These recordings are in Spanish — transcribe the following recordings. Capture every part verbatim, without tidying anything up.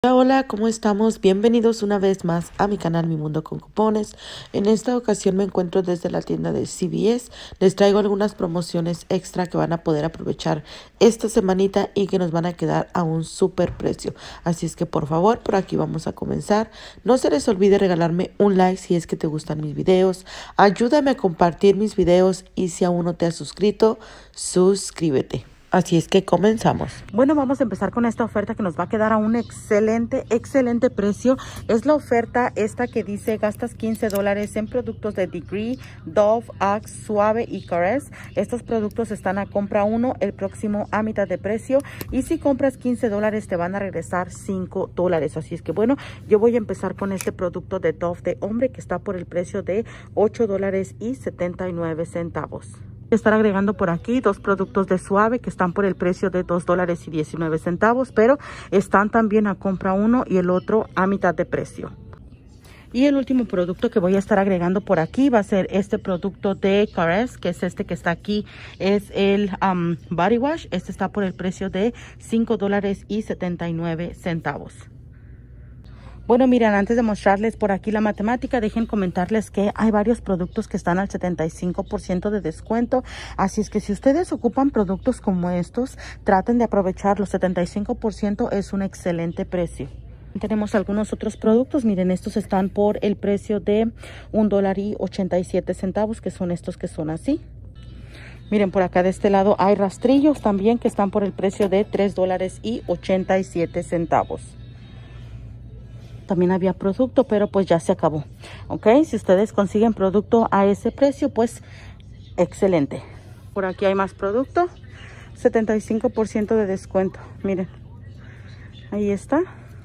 Hola, hola, ¿cómo estamos? Bienvenidos una vez más a mi canal Mi Mundo con Cupones. En esta ocasión me encuentro desde la tienda de C V S. Les traigo algunas promociones extra que van a poder aprovechar esta semanita y que nos van a quedar a un súper precio. Así es que por favor, por aquí vamos a comenzar. No se les olvide regalarme un like si es que te gustan mis videos. Ayúdame a compartir mis videos y si aún no te has suscrito, suscríbete. Así es que comenzamos. Bueno, vamos a empezar con esta oferta que nos va a quedar a un excelente, excelente precio. Es la oferta esta que dice gastas quince dólares en productos de Degree, Dove, Axe, Suave y Caress. Estos productos están a compra uno, el próximo a mitad de precio. Y si compras quince dólares te van a regresar cinco dólares. Así es que bueno, yo voy a empezar con este producto de Dove de hombre que está por el precio de ocho dólares y setenta y nueve centavos. Estar agregando por aquí dos productos de Suave que están por el precio de dos dólares y diecinueve centavos, pero están también a compra uno y el otro a mitad de precio. Y el último producto que voy a estar agregando por aquí va a ser este producto de Caress, que es este que está aquí, es el um, Body Wash. Este está por el precio de cinco dólares y setenta y nueve centavos. Bueno, miren, antes de mostrarles por aquí la matemática, dejen comentarles que hay varios productos que están al setenta y cinco por ciento de descuento. Así es que si ustedes ocupan productos como estos, traten de aprovechar los setenta y cinco por ciento, es un excelente precio. Tenemos algunos otros productos, miren, estos están por el precio de un dólar y ochenta y siete centavos, que son estos que son así. Miren, por acá de este lado hay rastrillos también que están por el precio de tres dólares y ochenta y siete centavos. También había producto, pero pues ya se acabó. Ok, si ustedes consiguen producto a ese precio, pues excelente. Por aquí hay más producto, setenta y cinco por ciento de descuento. Miren, ahí está.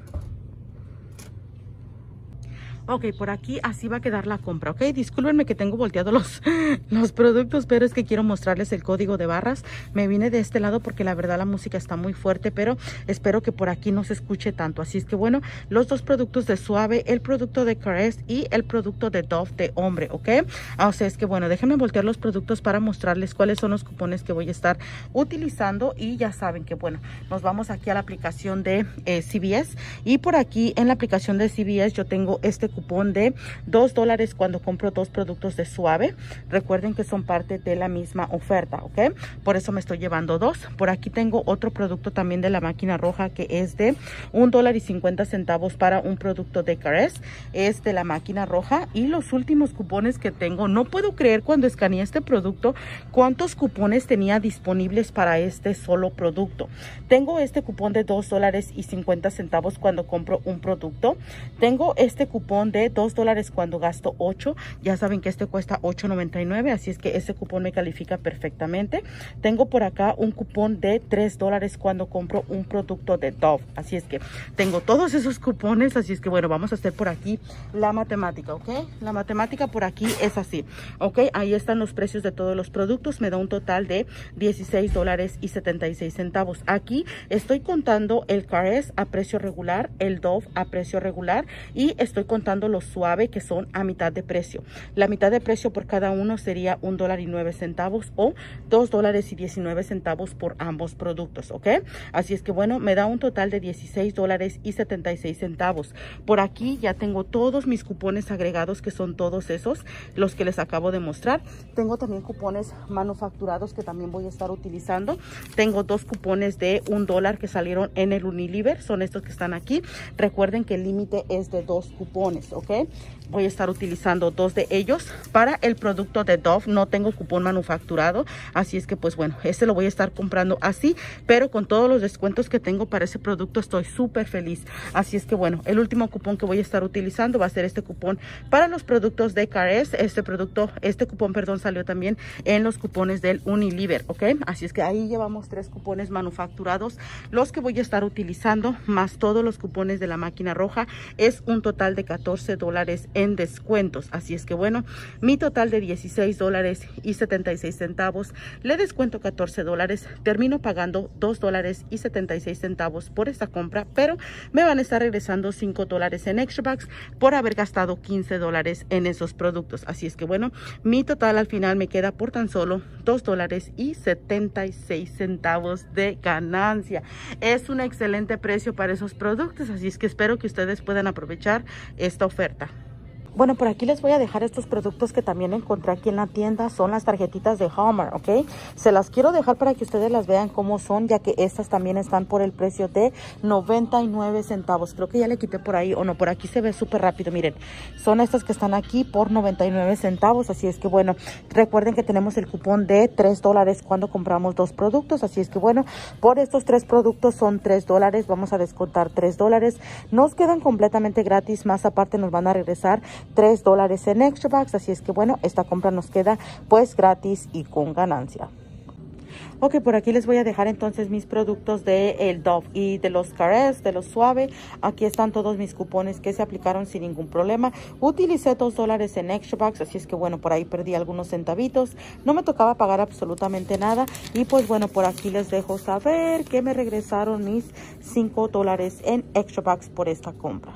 Ok, por aquí así va a quedar la compra, ok. Discúlpenme que tengo volteado los, los productos, pero es que quiero mostrarles el código de barras. Me vine de este lado porque la verdad la música está muy fuerte, pero espero que por aquí no se escuche tanto. Así es que bueno, los dos productos de Suave, el producto de Caress y el producto de Dove de hombre, ok. O sea, es que bueno, déjenme voltear los productos para mostrarles cuáles son los cupones que voy a estar utilizando. Y ya saben que bueno, nos vamos aquí a la aplicación de eh, C V S. Y por aquí en la aplicación de C V S yo tengo este cupón de dos dólares cuando compro dos productos de Suave. Recuerden que son parte de la misma oferta, ¿ok? Por eso me estoy llevando dos. Por aquí tengo otro producto también de la máquina roja que es de un dólar y cincuenta centavos para un producto de Caress. Es de la máquina roja. Y los últimos cupones que tengo, no puedo creer cuando escaneé este producto cuántos cupones tenía disponibles para este solo producto. Tengo este cupón de dos dólares y cincuenta centavos cuando compro un producto. Tengo este cupón de dos dólares cuando gasto ocho. Ya saben que este cuesta ocho noventa y nueve, así es que ese cupón me califica perfectamente. Tengo por acá un cupón de tres dólares cuando compro un producto de Dove. Así es que tengo todos esos cupones, así es que bueno, vamos a hacer por aquí la matemática, ¿ok? La matemática por aquí es así, ¿ok? Ahí están los precios de todos los productos. Me da un total de dieciséis dólares y setenta y seis centavos. Aquí estoy contando el Caress a precio regular, el Dove a precio regular y estoy contando los Suave que son a mitad de precio. La mitad de precio por cada uno sería un dólar y nueve centavos o dos dólares y diecinueve centavos por ambos productos, ¿ok? Así es que bueno, me da un total de dieciséis dólares y setenta y seis centavos. Por aquí ya tengo todos mis cupones agregados, que son todos esos, los que les acabo de mostrar. Tengo también cupones manufacturados que también voy a estar utilizando. Tengo dos cupones de un dólar que salieron en el Unilever, son estos que están aquí. Recuerden que el límite es de dos cupones, ¿ok? Voy a estar utilizando dos de ellos. Para el producto de Dove no tengo cupón manufacturado, así es que pues bueno, este lo voy a estar comprando así, pero con todos los descuentos que tengo para ese producto estoy súper feliz. Así es que bueno, el último cupón que voy a estar utilizando va a ser este cupón para los productos de Caress. Este producto, este cupón, perdón, salió también en los cupones del Unilever, ¿ok? Así es que ahí llevamos tres cupones manufacturados, los que voy a estar utilizando, más todos los cupones de la máquina roja, es un total de catorce catorce dólares en descuentos. Así es que bueno, mi total de dieciséis dólares y setenta y seis centavos, le descuento catorce dólares, termino pagando dos dólares y setenta y seis centavos por esta compra, pero me van a estar regresando cinco dólares en extra bucks por haber gastado quince dólares en esos productos. Así es que bueno, mi total al final me queda por tan solo dos dólares y setenta y seis centavos de ganancia. Es un excelente precio para esos productos, así es que espero que ustedes puedan aprovechar esta oferta. Bueno, por aquí les voy a dejar estos productos que también encontré aquí en la tienda. Son las tarjetitas de Hallmark, ¿ok? Se las quiero dejar para que ustedes las vean cómo son, ya que estas también están por el precio de noventa y nueve centavos. Creo que ya le quité por ahí, o no, por aquí se ve súper rápido. Miren, son estas que están aquí por noventa y nueve centavos. Así es que bueno, recuerden que tenemos el cupón de tres dólares cuando compramos dos productos. Así es que bueno, por estos tres productos son tres dólares. Vamos a descontar tres dólares. Nos quedan completamente gratis. Más aparte nos van a regresar tres dólares en extra bucks, así es que bueno, esta compra nos queda pues gratis y con ganancia. Ok, por aquí les voy a dejar entonces mis productos de el Dove y de los Caress, de los Suave. Aquí están todos mis cupones que se aplicaron sin ningún problema. Utilicé dos dólares en extra bucks, así es que bueno, por ahí perdí algunos centavitos. No me tocaba pagar absolutamente nada. Y pues bueno, por aquí les dejo saber que me regresaron mis cinco dólares en extra bucks por esta compra.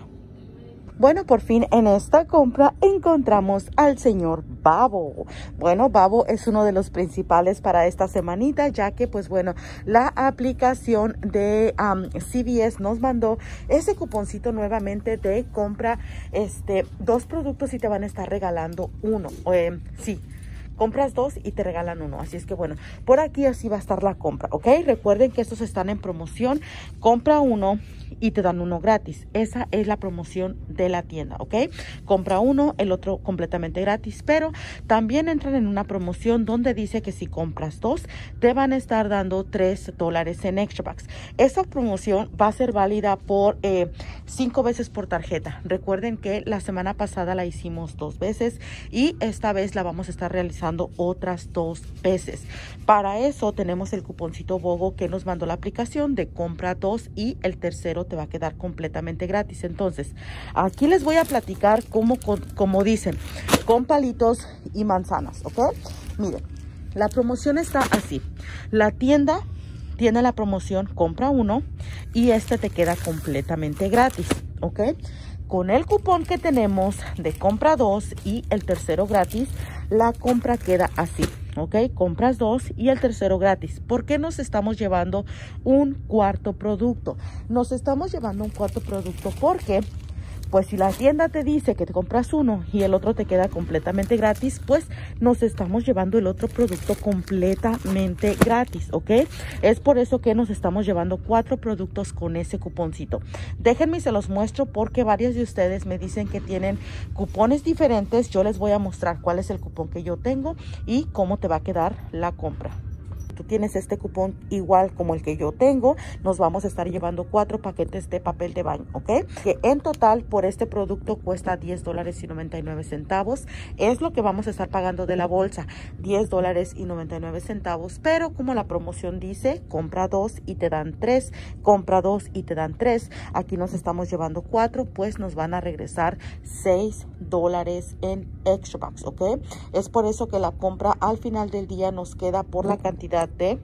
Bueno, por fin en esta compra encontramos al señor Babo. Bueno, Babo es uno de los principales para esta semanita, ya que pues bueno, la aplicación de um, C V S nos mandó ese cuponcito nuevamente de compra este dos productos y te van a estar regalando uno. Eh, sí. Compras dos y te regalan uno. Así es que bueno, por aquí así va a estar la compra, ¿ok? Recuerden que estos están en promoción. Compra uno y te dan uno gratis. Esa es la promoción de la tienda, ¿ok? Compra uno, el otro completamente gratis. Pero también entran en una promoción donde dice que si compras dos, te van a estar dando tres dólares en extra bucks. Esa promoción va a ser válida por eh, cinco veces por tarjeta. Recuerden que la semana pasada la hicimos dos veces y esta vez la vamos a estar realizando otras dos veces. Para eso tenemos el cuponcito BOGO que nos mandó la aplicación de compra dos y el tercero te va a quedar completamente gratis. Entonces, aquí les voy a platicar cómo, como dicen, con palitos y manzanas, ¿ok? Miren, la promoción está así. La tienda tiene la promoción compra uno y este te queda completamente gratis, ¿ok? Con el cupón que tenemos de compra dos y el tercero gratis, la compra queda así, ¿ok? Compras dos y el tercero gratis. ¿Por qué nos estamos llevando un cuarto producto? Nos estamos llevando un cuarto producto porque, pues si la tienda te dice que te compras uno y el otro te queda completamente gratis, pues nos estamos llevando el otro producto completamente gratis, ¿ok? Es por eso que nos estamos llevando cuatro productos con ese cuponcito. Déjenme se los muestro porque varios de ustedes me dicen que tienen cupones diferentes. Yo les voy a mostrar cuál es el cupón que yo tengo y cómo te va a quedar la compra. Tú tienes este cupón igual como el que yo tengo, nos vamos a estar llevando cuatro paquetes de papel de baño, ¿ok? Que en total por este producto cuesta diez dólares y noventa y nueve centavos. Es lo que vamos a estar pagando de la bolsa, diez dólares y noventa y nueve centavos. Pero como la promoción dice, compra dos y te dan tres, compra dos y te dan tres. Aquí nos estamos llevando cuatro, pues nos van a regresar seis dólares en extra bucks, ¿ok? Es por eso que la compra al final del día nos queda por la cantidad de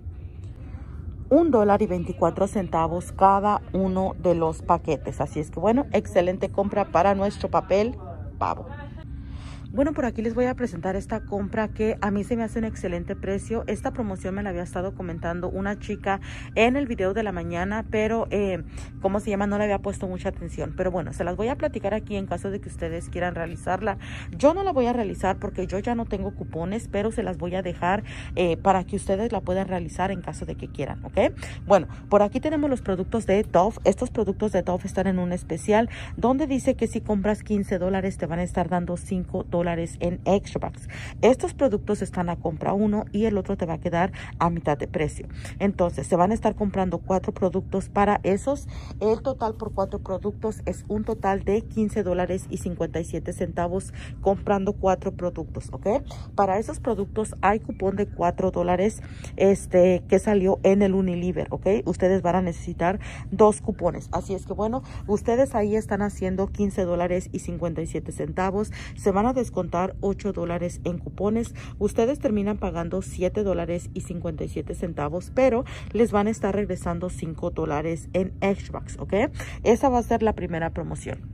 un dólar y veinticuatro centavos cada uno de los paquetes. Así es que bueno, excelente compra para nuestro papel Babo. Bueno, por aquí les voy a presentar esta compra que a mí se me hace un excelente precio. Esta promoción me la había estado comentando una chica en el video de la mañana, pero eh, ¿cómo se llama? No le había puesto mucha atención. Pero bueno, se las voy a platicar aquí en caso de que ustedes quieran realizarla. Yo no la voy a realizar porque yo ya no tengo cupones, pero se las voy a dejar eh, para que ustedes la puedan realizar en caso de que quieran, ¿ok? Bueno, por aquí tenemos los productos de Dove. Estos productos de Dove están en un especial donde dice que si compras quince dólares te van a estar dando cinco dólares dólares en Extra Bucks. Estos productos están a compra uno y el otro te va a quedar a mitad de precio. Entonces se van a estar comprando cuatro productos para esos. El total por cuatro productos es un total de quince dólares y cincuenta y siete centavos comprando cuatro productos, ¿ok? Para esos productos hay cupón de cuatro dólares este, que salió en el Unilever, ¿ok? Ustedes van a necesitar dos cupones. Así es que bueno, ustedes ahí están haciendo quince dólares y cincuenta y siete centavos. Se van a descontar ocho dólares en cupones. Ustedes terminan pagando siete dólares y cincuenta y siete centavos, pero les van a estar regresando cinco dólares en Extra Bucks, ¿ok? Esa va a ser la primera promoción.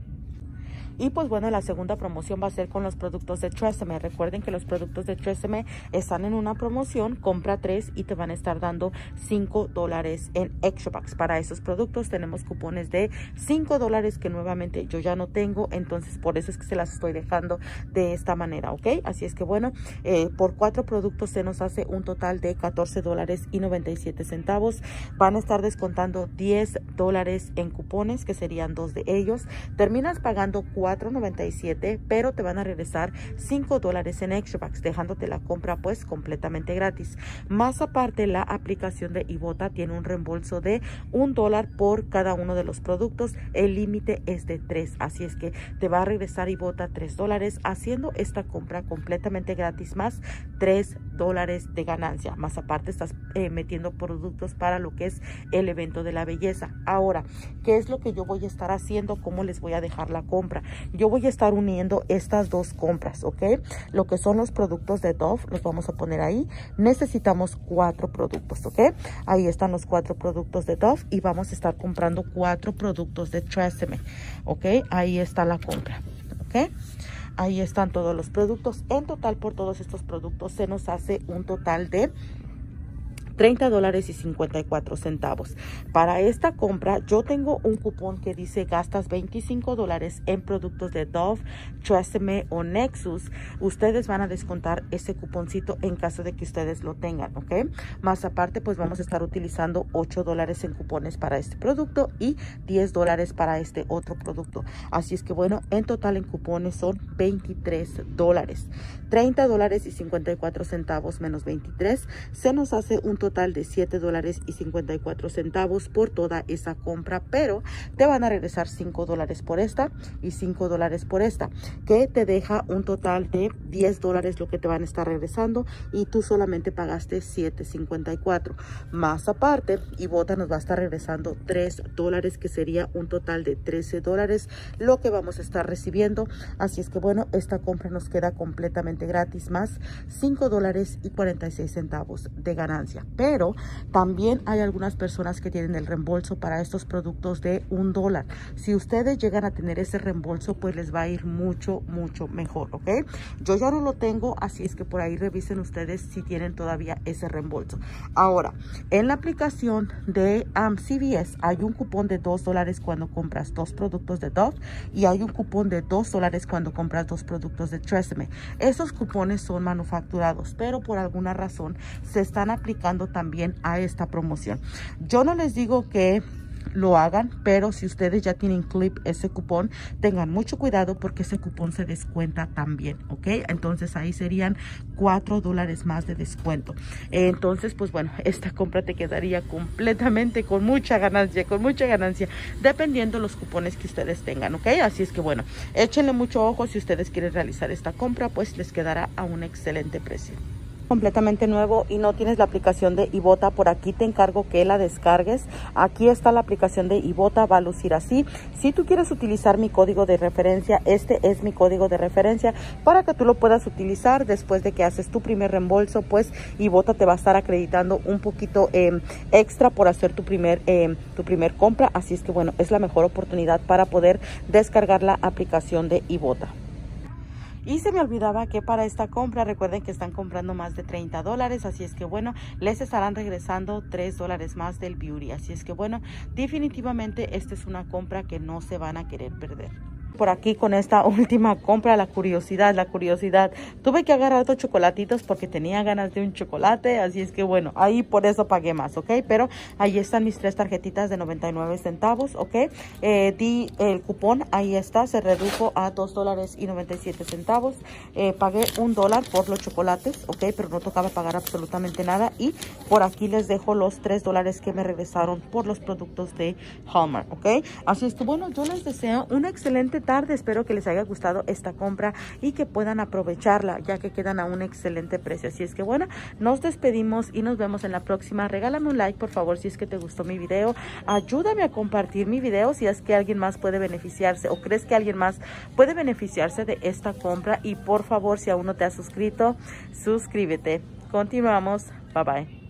Y pues bueno, la segunda promoción va a ser con los productos de Tresemme. Recuerden que los productos de Tresemme están en una promoción, compra tres y te van a estar dando cinco dólares en Extra Bucks. Para esos productos tenemos cupones de cinco dólares que nuevamente yo ya no tengo, entonces por eso es que se las estoy dejando de esta manera, ¿ok? Así es que bueno, eh, por cuatro productos se nos hace un total de catorce dólares y noventa y siete centavos. Van a estar descontando diez dólares en cupones, que serían dos de ellos. Terminas pagando cuatro noventa y siete, pero te van a regresar cinco dólares en Extra Bucks, dejándote la compra pues completamente gratis. Más aparte, la aplicación de Ibotta tiene un reembolso de un dólar por cada uno de los productos. El límite es de tres, así es que te va a regresar Ibotta tres dólares haciendo esta compra completamente gratis, más tres dólares de ganancia. Más aparte estás eh, metiendo productos para lo que es el evento de la belleza. Ahora, ¿qué es lo que yo voy a estar haciendo? ¿Cómo les voy a dejar la compra? Yo voy a estar uniendo estas dos compras, ¿ok? Lo que son los productos de Dove, los vamos a poner ahí. Necesitamos cuatro productos, ¿ok? Ahí están los cuatro productos de Dove y vamos a estar comprando cuatro productos de Tresemme, ¿ok? Ahí está la compra, ¿ok? Ahí están todos los productos. En total, por todos estos productos se nos hace un total de treinta dólares y cincuenta y cuatro centavos. Para esta compra yo tengo un cupón que dice gastas veinticinco dólares en productos de Dove, Tresemme o Nexxus. Ustedes van a descontar ese cuponcito en caso de que ustedes lo tengan, ¿ok? Más aparte pues vamos a estar utilizando ocho dólares en cupones para este producto y diez dólares para este otro producto. Así es que bueno, en total en cupones son veintitrés dólares. treinta dólares y cincuenta y cuatro centavos menos veintitrés se nos hace un total de siete dólares y cincuenta y cuatro centavos por toda esa compra, pero te van a regresar cinco dólares por esta y cinco dólares por esta, que te deja un total de diez dólares lo que te van a estar regresando y tú solamente pagaste siete cincuenta y cuatro. Más aparte, Ibotta nos va a estar regresando tres dólares, que sería un total de trece dólares lo que vamos a estar recibiendo. Así es que bueno, esta compra nos queda completamente gratis, más cinco dólares y cuarenta y seis centavos de ganancia. Pero también hay algunas personas que tienen el reembolso para estos productos de un dólar. Si ustedes llegan a tener ese reembolso, pues les va a ir mucho, mucho mejor, ¿ok? Yo ya no lo tengo, así es que por ahí revisen ustedes si tienen todavía ese reembolso. Ahora, en la aplicación de um, C V S hay un cupón de dos dólares cuando compras dos productos de Dove y hay un cupón de dos dólares cuando compras dos productos de Tresemme. Esos cupones son manufacturados, pero por alguna razón se están aplicando también a esta promoción. Yo no les digo que lo hagan, pero si ustedes ya tienen clip ese cupón, tengan mucho cuidado porque ese cupón se descuenta también, ¿ok? Entonces ahí serían cuatro dólares más de descuento. Entonces pues bueno, esta compra te quedaría completamente con mucha ganancia, con mucha ganancia, dependiendo los cupones que ustedes tengan, ¿ok? Así es que bueno, échenle mucho ojo si ustedes quieren realizar esta compra, pues les quedará a un excelente precio. Completamente nuevo y no tienes la aplicación de Ibotta, por aquí te encargo que la descargues. Aquí está la aplicación de Ibotta, va a lucir así. Si tú quieres utilizar mi código de referencia, este es mi código de referencia para que tú lo puedas utilizar después de que haces tu primer reembolso, pues Ibotta te va a estar acreditando un poquito eh, extra por hacer tu primer, eh, tu primer compra. Así es que bueno, es la mejor oportunidad para poder descargar la aplicación de Ibotta. Y se me olvidaba que para esta compra, recuerden que están comprando más de treinta dólares, así es que bueno, les estarán regresando tres dólares más del beauty. Así es que bueno, definitivamente esta es una compra que no se van a querer perder. Por aquí con esta última compra, la curiosidad, la curiosidad. Tuve que agarrar dos chocolatitos porque tenía ganas de un chocolate, así es que bueno, ahí por eso pagué más, ¿ok? Pero ahí están mis tres tarjetitas de noventa y nueve centavos, ¿ok? Eh, di el cupón, ahí está, se redujo a dos dólares y noventa y siete centavos. Eh, pagué un dólar por los chocolates, ¿ok? Pero no tocaba pagar absolutamente nada. Y por aquí les dejo los tres dólares que me regresaron por los productos de Hallmark, ¿ok? Así es que bueno, yo les deseo una excelente tarde. Espero que les haya gustado esta compra y que puedan aprovecharla, ya que quedan a un excelente precio. Así es que bueno, nos despedimos y nos vemos en la próxima. Regálame un like, por favor, si es que te gustó mi video. Ayúdame a compartir mi video si es que alguien más puede beneficiarse o crees que alguien más puede beneficiarse de esta compra. Y por favor, si aún no te has suscrito, suscríbete. Continuamos. Bye bye.